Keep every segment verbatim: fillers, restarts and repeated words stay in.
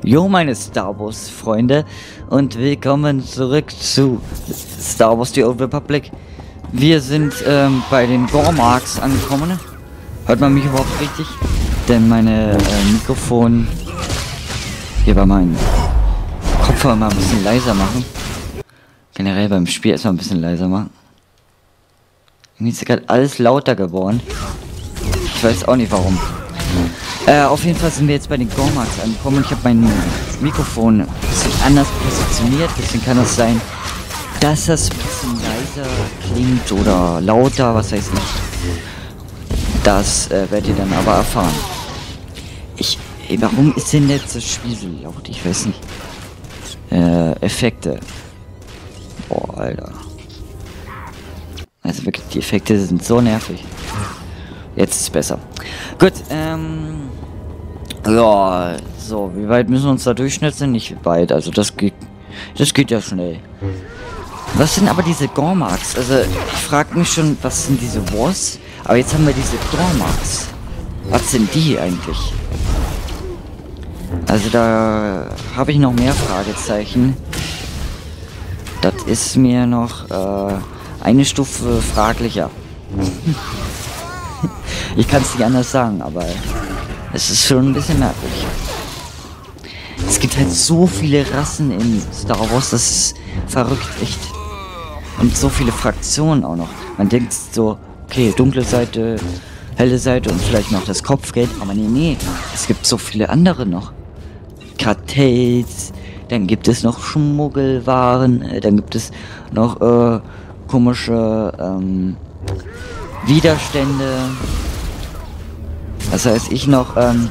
Jo, meine Star Wars Freunde, und willkommen zurück zu Star Wars The Old Republic. Wir sind ähm, bei den Gormarks angekommen. Hört man mich überhaupt richtig? Denn meine äh, Mikrofon hier bei meinen Kopfhörer mal ein bisschen leiser machen. Generell beim Spiel erstmal ein bisschen leiser machen. Irgendwie ist gerade alles lauter geworden. Ich weiß auch nicht warum. Äh, auf jeden Fall sind wir jetzt bei den Gormarks angekommen. Ich habe mein Mikrofon ein bisschen anders positioniert. Deswegen kann es sein, dass das ein bisschen leiser klingt oder lauter, was weiß ich. Das äh, werdet ihr dann aber erfahren. Ich, ey, warum ist denn jetzt das Spiel so laut? Ich weiß nicht. Äh, Effekte. Boah, Alter. Also wirklich, die Effekte sind so nervig. Jetzt ist es besser. Gut, ähm... ja, so, wie weit müssen wir uns da durchschnitzen? Nicht weit, also das geht... Das geht ja schnell. Was sind aber diese Gormarks? Also, ich frage mich schon, was sind diese Wars? Aber jetzt haben wir diese Gormarks. Was sind die eigentlich? Also da habe ich noch mehr Fragezeichen. Das ist mir noch äh, eine Stufe fraglicher. Ich kann es nicht anders sagen, aber es ist schon ein bisschen merkwürdig. Es gibt halt so viele Rassen in Star Wars, das ist verrückt, echt. Und so viele Fraktionen auch noch. Man denkt so, okay, dunkle Seite, helle Seite und vielleicht noch das Kopfgeld. Aber nee, nee, es gibt so viele andere noch. Kartells, dann gibt es noch Schmuggelwaren, äh, dann gibt es noch äh, komische ähm, Widerstände. Das heißt, ich noch ähm,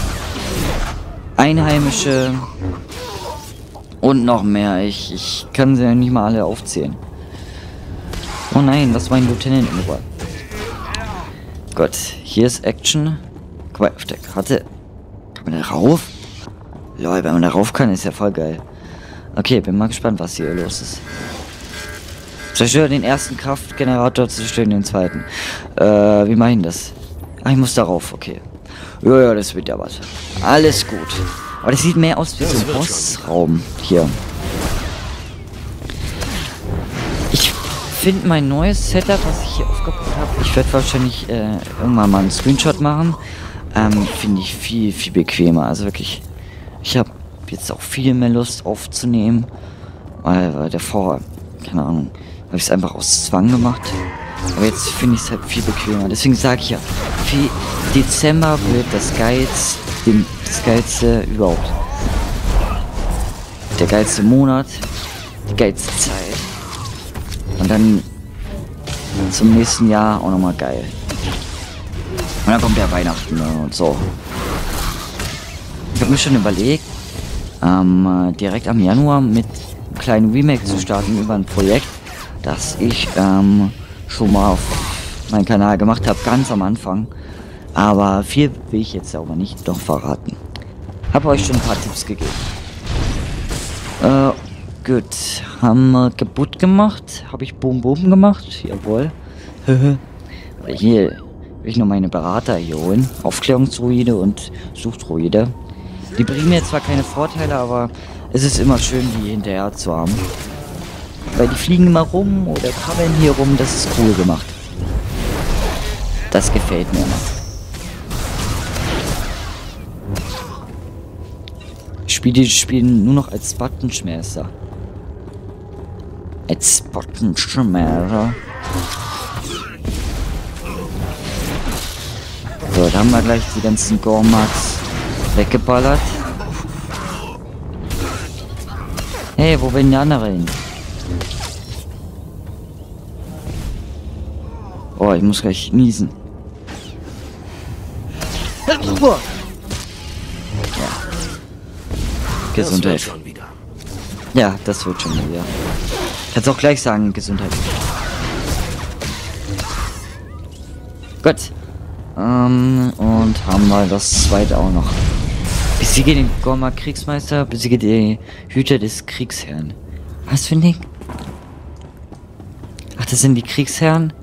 Einheimische und noch mehr. Ich, ich kann sie ja nicht mal alle aufzählen. Oh nein, das war ein Lieutenant in Ruhe. Gut, hier ist Action. Guck mal, auf der Karte. Kann man da rauf? Lol, wenn man da rauf kann, ist ja voll geil. Okay, bin mal gespannt, was hier los ist. Zerstöre den ersten Kraftgenerator, zerstöre den zweiten. Äh, wie mache ich denn das? Ah, ich muss darauf, okay. Ja, ja, das wird ja was. Alles gut. Aber das sieht mehr aus wie so ein Bossraum hier. Ich finde mein neues Setup, was ich hier aufgebaut habe, ich werde wahrscheinlich äh, irgendwann mal einen Screenshot machen. Ähm, finde ich viel, viel bequemer. Also wirklich, ich habe jetzt auch viel mehr Lust aufzunehmen. Weil, weil davor, keine Ahnung, habe ich es einfach aus Zwang gemacht. Aber jetzt finde ich es halt viel bequemer. Deswegen sage ich ja, viel Dezember wird das geilste, das geilste überhaupt. Der geilste Monat, die geilste Zeit. Und dann zum nächsten Jahr auch nochmal geil. Und dann kommt ja Weihnachten und so. Ich habe mir schon überlegt, ähm, direkt am Januar mit einem kleinen Remake zu starten über ein Projekt, das ich ähm, schon mal auf meinen Kanal gemacht habe, ganz am Anfang. Aber viel will ich jetzt aber nicht noch verraten. Habe euch schon ein paar Tipps gegeben. Äh, gut. Haben wir Geburt gemacht? Habe ich Boom Boom gemacht? Jawohl. Hier will ich noch meine Berater hier holen. Aufklärungsdruide und Suchdruide. Die bringen mir zwar keine Vorteile, aber es ist immer schön, die hinterher zu haben. Weil die fliegen immer rum oder krabbeln hier rum, das ist cool gemacht. Das gefällt mir immer. Ich spiele die spielen nur noch als Buttonschmeißer. Als Buttonschmeißer. So, da haben wir gleich die ganzen Gormarks weggeballert. Hey, wo bin die anderen? Oh, ich muss gleich niesen. Ja. Gesundheit. Das wird schon wieder. Ja, das wird schon wieder. Kannst auch gleich sagen, Gesundheit. Gut. Ähm, und haben wir das zweite auch noch. Besiege den Gormark Kriegsmeister, besiege die Hüter des Kriegsherrn. Was für ein Ding? Ach, das sind die Kriegsherren?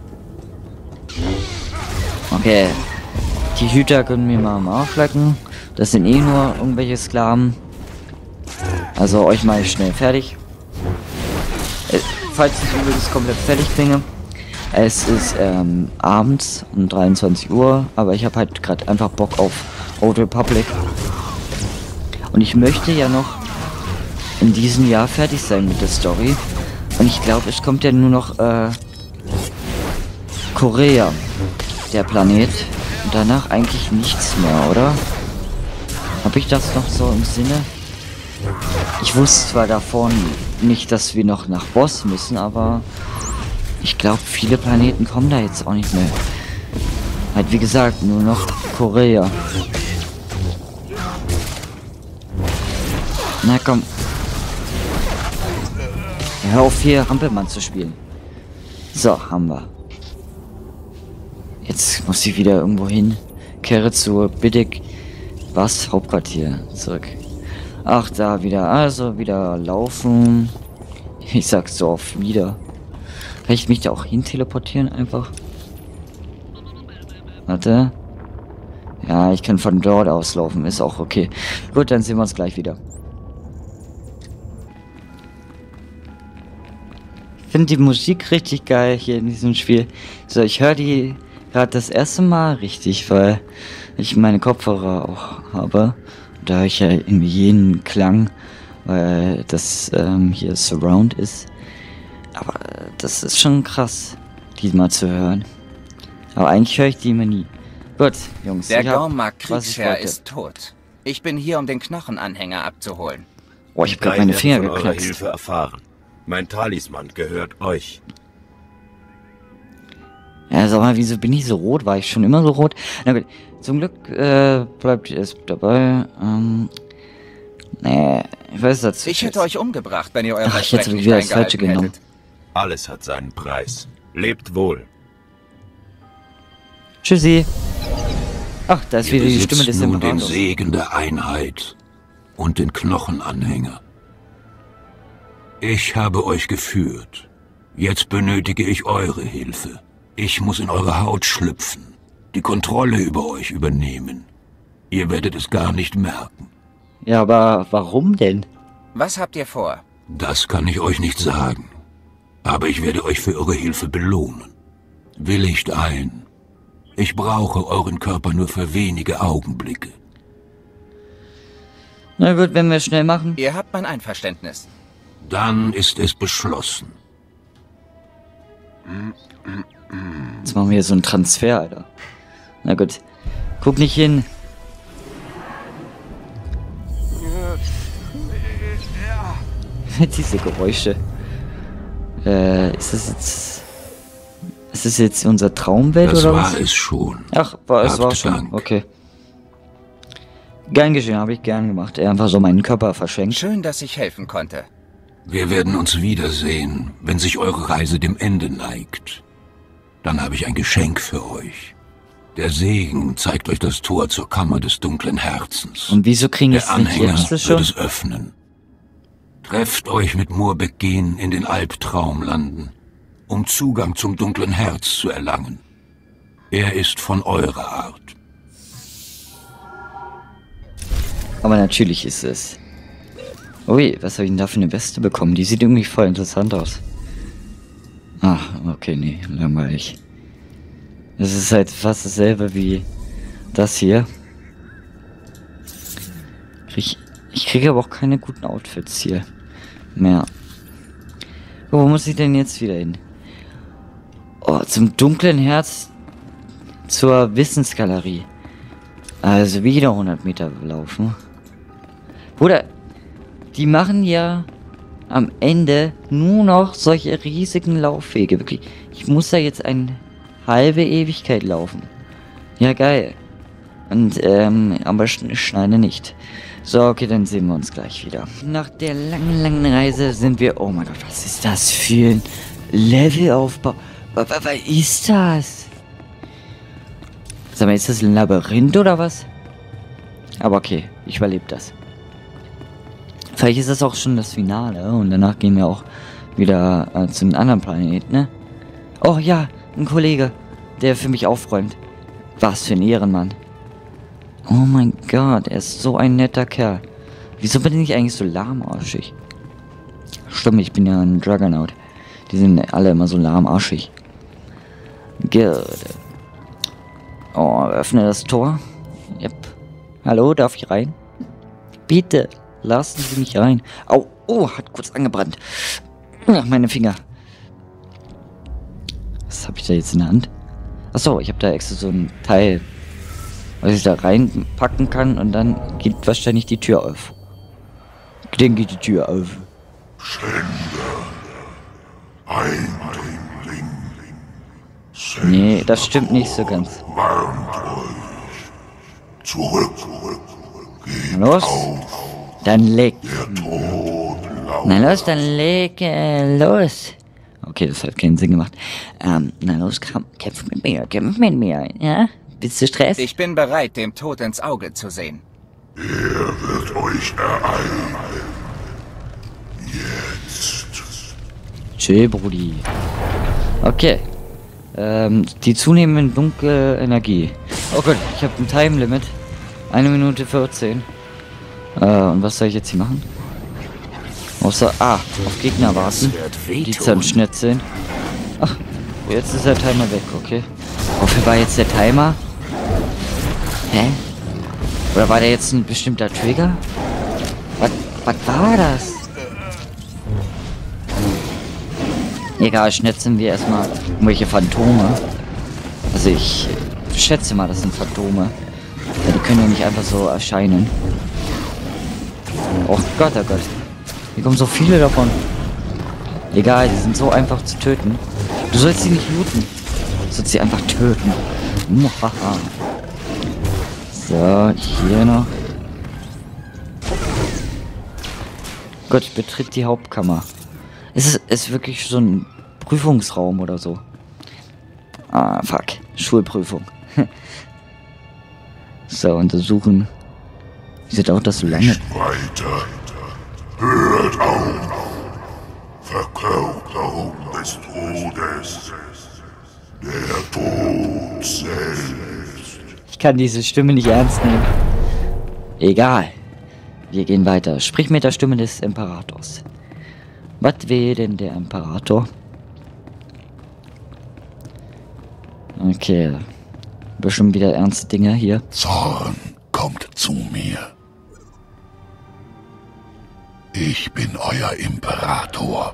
Okay. Die Hüter können mir mal am Arsch lecken. Das sind eh nur irgendwelche Sklaven. Also euch mal schnell fertig. Äh, falls ich übrigens komplett fertig bringe. Es ist ähm, abends um dreiundzwanzig Uhr, aber ich habe halt gerade einfach Bock auf Old Republic. Und ich möchte ja noch in diesem Jahr fertig sein mit der Story. Und ich glaube, es kommt ja nur noch äh, Korea, der Planet. Und danach eigentlich nichts mehr, oder? Habe ich das noch so im Sinne? Ich wusste zwar davon nicht, dass wir noch nach Boss müssen, aber ich glaube, viele Planeten kommen da jetzt auch nicht mehr. Halt wie gesagt, nur noch Korea. Na komm. Hör auf hier Hampelmann zu spielen. So, haben wir. Jetzt muss ich wieder irgendwo hin. Kehre zur Biddick. Was? Hauptquartier. Zurück. Ach, da wieder. Also wieder laufen. Ich sag's so oft wieder. Kann ich mich da auch hin teleportieren einfach? Warte. Ja, ich kann von dort aus laufen. Ist auch okay. Gut, dann sehen wir uns gleich wieder. Ich finde die Musik richtig geil hier in diesem Spiel. So, ich höre die gerade das erste Mal richtig, weil ich meine Kopfhörer auch habe. Da höre ich ja irgendwie jeden Klang, weil das ähm, hier Surround ist. Aber das ist schon krass, die mal zu hören. Aber eigentlich höre ich die immer nie. Gut, Jungs. Der Gormak-Kriegsherr ist tot. Ich bin hier, um den Knochenanhänger abzuholen. Oh, ich habe gerade meine Finger von eurer gekratzt. Hilfe erfahren. Mein Talisman gehört euch. Ja, sag mal, wieso bin ich so rot? War ich schon immer so rot? Na gut, zum Glück äh, bleibt es dabei. Ähm, nee, ich weiß dazu. Ich hätte euch umgebracht, wenn ihr euer Ach, jetzt habe ich wieder das Falsche genommen. Alles hat seinen Preis. Lebt wohl. Tschüssi. Ach, da ist Ihr wieder die besitzt Stimme des nun den Imperators. Segen der Einheit und den Knochenanhänger. Ich habe euch geführt. Jetzt benötige ich eure Hilfe. Ich muss in eure Haut schlüpfen, die Kontrolle über euch übernehmen. Ihr werdet es gar nicht merken. Ja, aber warum denn? Was habt ihr vor? Das kann ich euch nicht sagen. Aber ich werde euch für eure Hilfe belohnen. Willigt ein. Ich brauche euren Körper nur für wenige Augenblicke. Na gut, wenn wir es schnell machen. Ihr habt mein Einverständnis. Dann ist es beschlossen. Jetzt machen wir hier so einen Transfer, Alter. Na gut. Guck nicht hin. Diese Geräusche. Äh, ist das jetzt... Ist das jetzt unser Traumwelt Das oder war was? es schon. Ach, war, es Habt war schon. Dank. Okay. Gern geschehen, habe ich gern gemacht. Er einfach so meinen Körper verschenkt. Schön, dass ich helfen konnte. Wir werden uns wiedersehen, wenn sich eure Reise dem Ende neigt. Dann habe ich ein Geschenk für euch. Der Segen zeigt euch das Tor zur Kammer des dunklen Herzens. Und wieso kriegen wir Der es nicht Anhänger jetzt wird schon? es öffnen. Trefft euch mit Murbegehen in den Albtraumlanden, um Zugang zum dunklen Herz zu erlangen. Er ist von eurer Art. Aber natürlich ist es. Ui, was habe ich denn da für eine Weste bekommen? Die sieht irgendwie voll interessant aus. Ach, okay, nee, langweilig. Es ist halt fast dasselbe wie das hier. Krieg, ich kriege aber auch keine guten Outfits hier mehr. Oh, wo muss ich denn jetzt wieder hin? Oh, zum dunklen Herz zur Wissensgalerie. Also wieder hundert Meter laufen. Bruder, die machen ja am Ende nur noch solche riesigen Laufwege. Wirklich, ich muss da jetzt eine halbe Ewigkeit laufen. Ja, geil. Und, ähm, aber sch schneide nicht. So, okay, dann sehen wir uns gleich wieder. Nach der langen, langen Reise sind wir... Oh mein Gott, was ist das für ein Levelaufbau? Was, was, was ist das? Sag mal, ist das ein Labyrinth oder was? Aber okay, ich überlebe das. Vielleicht ist das auch schon das Finale und danach gehen wir auch wieder äh, zu einem anderen Planeten, ne? Oh ja, ein Kollege, der für mich aufräumt. Was für ein Ehrenmann. Oh mein Gott, er ist so ein netter Kerl. Wieso bin ich eigentlich so lahmarschig? Stimmt, ich bin ja ein Juggernaut. Die sind alle immer so lahmarschig. Gut. Oh, öffne das Tor. Yep. Hallo, darf ich rein? Bitte, lassen Sie mich rein. Au, oh, hat kurz angebrannt. Ach, meine Finger. Was habe ich da jetzt in der Hand? Achso, ich habe da extra so ein Teil, was ich da reinpacken kann und dann geht wahrscheinlich die Tür auf. Dann geht die Tür auf. Schände, Eindringling, Nee, das stimmt nicht so ganz. warnt euch. Zurück, geht Los, auf, dann leg. der Tod lauert. Na los, dann leg äh, los. Okay, das hat keinen Sinn gemacht. Ähm, na los, komm, kämpf mit mir, kämpf mit mir, ja? Bist du Stress? Ich bin bereit, dem Tod ins Auge zu sehen. Er wird euch ereilen. Jetzt. Chill, Brudi. Okay. Ähm, die zunehmende dunkle Energie. Oh Gott, ich habe ein Time-Limit. Eine Minute vierzehn. Äh, und was soll ich jetzt hier machen? Außer, ah, auf Gegner warten. Die zerschnetzeln. Ach, jetzt ist der Timer weg, okay. Wofür war jetzt der Timer? Hä? Oder war der jetzt ein bestimmter Trigger? Was, was war das? Egal, schnetzeln wir erstmal irgendwelche Phantome. Also ich schätze mal, das sind Phantome. Ja, die können ja nicht einfach so erscheinen. Oh Gott, oh Gott. Hier kommen so viele davon. Egal, die sind so einfach zu töten. Du sollst sie nicht looten. Du sollst sie einfach töten. Muhaha. So, hier noch. Gott, betritt die Hauptkammer. Es ist, ist wirklich so ein Prüfungsraum oder so. Ah, fuck. Schulprüfung. So, untersuchen. Wieso dauert das so lange? Nicht weiter. Hört auf. Verkörperung des Todes. Der Tod selbst. Ich kann diese Stimme nicht ernst nehmen. Egal. Wir gehen weiter. Sprich mit der Stimme des Imperators. Was will denn der Imperator? Okay. Bestimmt wieder ernste Dinge hier. Zorn kommt zu mir. Ich bin euer Imperator.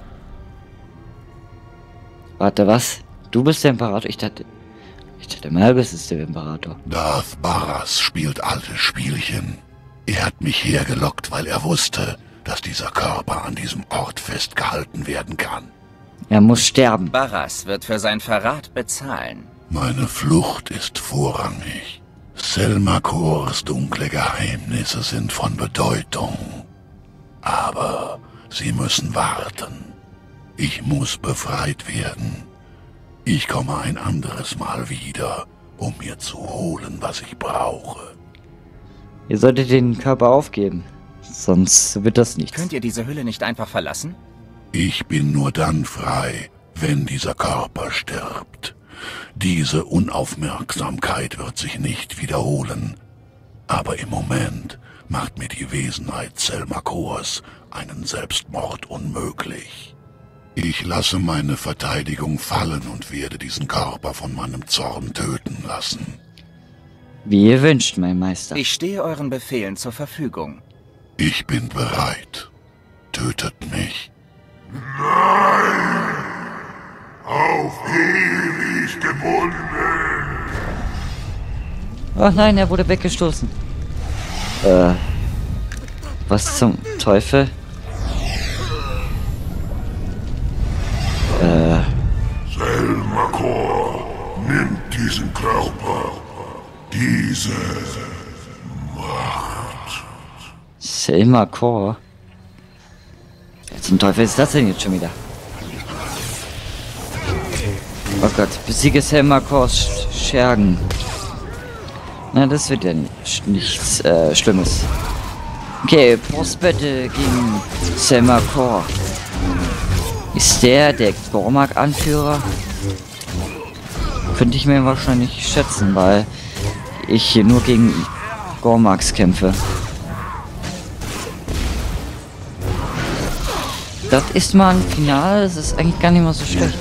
Warte, was? Du bist der Imperator? Ich dachte... Ich dachte, Malbus ist der Imperator. Darth Barras spielt alte Spielchen. Er hat mich hergelockt, weil er wusste, dass dieser Körper an diesem Ort festgehalten werden kann. Er muss sterben. Barras wird für sein Verrat bezahlen. Meine Flucht ist vorrangig. Selmakors dunkle Geheimnisse sind von Bedeutung. Aber sie müssen warten. Ich muss befreit werden. Ich komme ein anderes Mal wieder, um mir zu holen, was ich brauche. Ihr solltet den Körper aufgeben. Sonst wird das nichts. Könnt ihr diese Hülle nicht einfach verlassen? Ich bin nur dann frei, wenn dieser Körper stirbt. Diese Unaufmerksamkeit wird sich nicht wiederholen. Aber im Moment macht mir die Wesenheit Selmakors einen Selbstmord unmöglich. Ich lasse meine Verteidigung fallen und werde diesen Körper von meinem Zorn töten lassen. Wie ihr wünscht, mein Meister. Ich stehe euren Befehlen zur Verfügung. Ich bin bereit. Tötet mich. Nein! Auf ewig gebunden! Oh nein, er wurde weggestoßen. Äh. Was zum Teufel? Äh. Selmakor nimmt diesen Körper. Diese Macht. Selmakor? Wer zum Teufel ist das denn jetzt schon wieder? Oh Gott, besiege Selmakors Schergen. Na, das wird ja nicht, nichts äh, Schlimmes. Okay, Postbattle gegen Selmakor. Ist der der Gormak-Anführer? Könnte ich mir wahrscheinlich schätzen, weil ich hier nur gegen Gormax-Kämpfe. Das ist mal ein Finale, das ist eigentlich gar nicht mal so schlecht.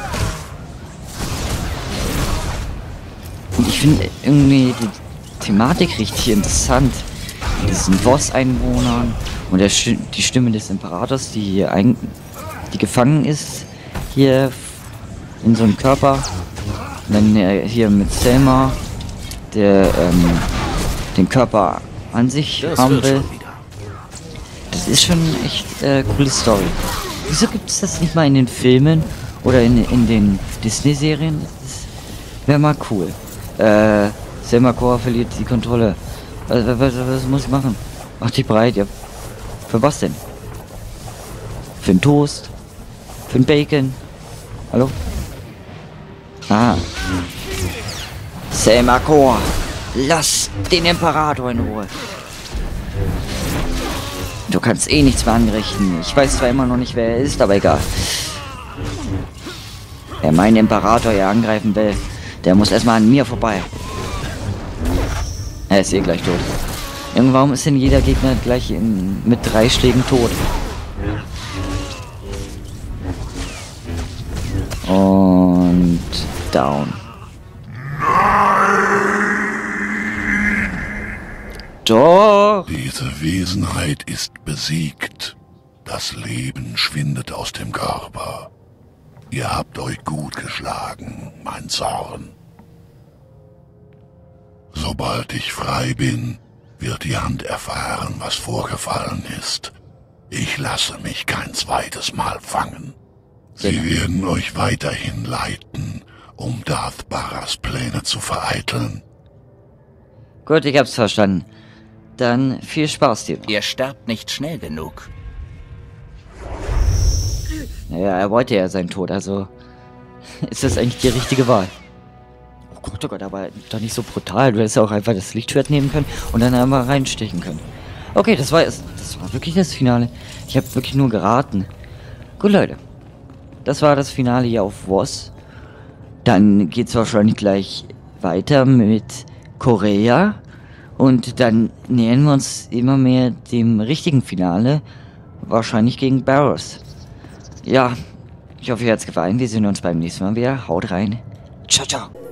Und ich finde irgendwie die Thematik richtig interessant. Mit diesen Boss-Einwohnern und der, die Stimme des Imperators, die hier ein, die gefangen ist, hier in so einem Körper. Und dann äh, hier mit Selma, der ähm, den Körper an sich Das haben wird will. schon wieder. Das ist schon echt äh, coole Story. Wieso gibt es das nicht mal in den Filmen oder in, in den Disney-Serien? Das wäre mal cool. Äh, Selma Cora verliert die Kontrolle. Was, was, was, was muss ich machen? Mach dich bereit, ja. Für was denn? Für einen Toast? Für ein Bacon? Hallo? Ah. Selma Cora, lass den Imperator in Ruhe. Du kannst eh nichts mehr anrichten. Ich weiß zwar immer noch nicht, wer er ist, aber egal. Wer meinen Imperator hier angreifen will, der muss erstmal an mir vorbei. Er ist eh gleich tot. Irgendwann ist denn jeder Gegner gleich in, mit drei Schlägen tot? Und down. Doch! Diese Wesenheit ist besiegt. Das Leben schwindet aus dem Körper. Ihr habt euch gut geschlagen, mein Zorn. Sobald ich frei bin, wird die Hand erfahren, was vorgefallen ist. Ich lasse mich kein zweites Mal fangen. Sie werden euch weiterhin leiten, um Darth Baras Pläne zu vereiteln. Gut, ich hab's verstanden. Dann viel Spaß dir. Ihr sterbt nicht schnell genug. Naja, er wollte ja seinen Tod, also ist das eigentlich die richtige Wahl. Oh Gott, oh Gott, aber doch nicht so brutal. Du hättest ja auch einfach das Lichtschwert nehmen können und dann einmal reinstechen können. Okay, das war es. Das war wirklich das Finale. Ich habe wirklich nur geraten. Gut, Leute. Das war das Finale hier auf W O S. Dann geht's wahrscheinlich gleich weiter mit Korea. Und dann nähern wir uns immer mehr dem richtigen Finale. Wahrscheinlich gegen Barrows. Ja, ich hoffe, ihr hat's gefallen. Wir sehen uns beim nächsten Mal wieder. Haut rein. Ciao, ciao.